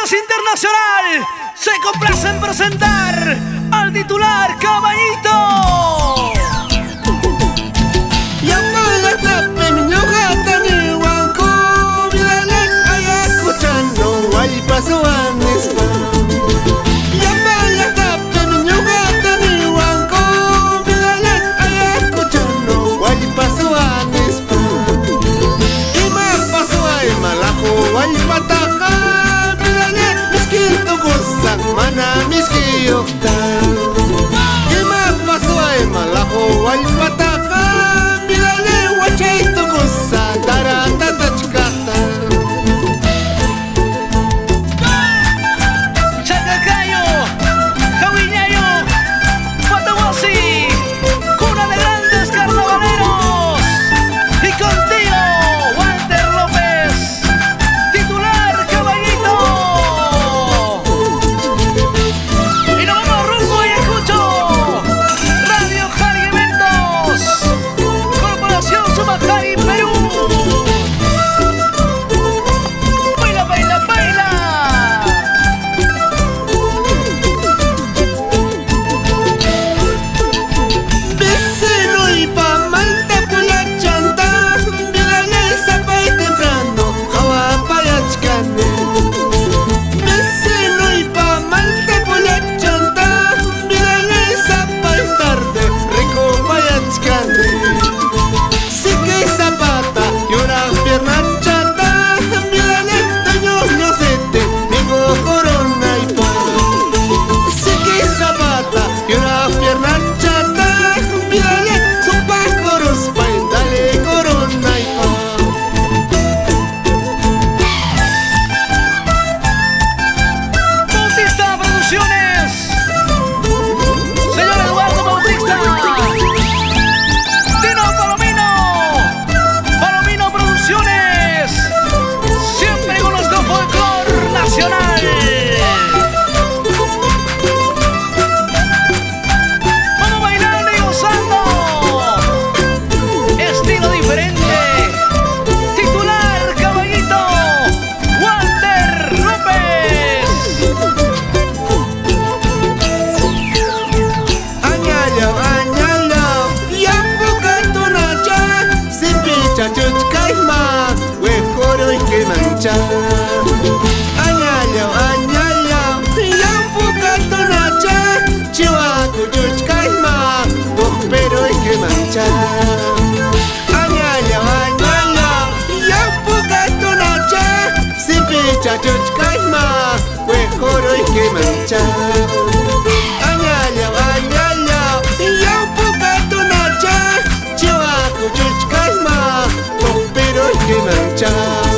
Deportes Internacional se complace en presentar al titular Caballito. ¿Qué más pasó a Malajo al pataja? Mírale guachito cosa tarata chicata. Chacacayo, Javiñayo, Patahuasi, cuna de grandes carnavaleros. Y contigo, Walter López, titular Caballito. Sumacari, Perú. Baila, baila, baila. Vecino y pa' Malta por la chanta. Mírale zapa y temprano, jawa pa' yachcane. Vecino y pa' Malta por la chanta. Mírale zapa y tarde, rico pa' yachcane. Añalo, añalo, yang buka tonacha, chihuahua chuchkaima, pero hay que manchar. Añalo, añalo, yang buka tonacha, sin picha chuchkaima, mejor hay que manchar. Añalo, añalo, yang buka tonacha, chihuahua chuchkaima, pero hay que manchar.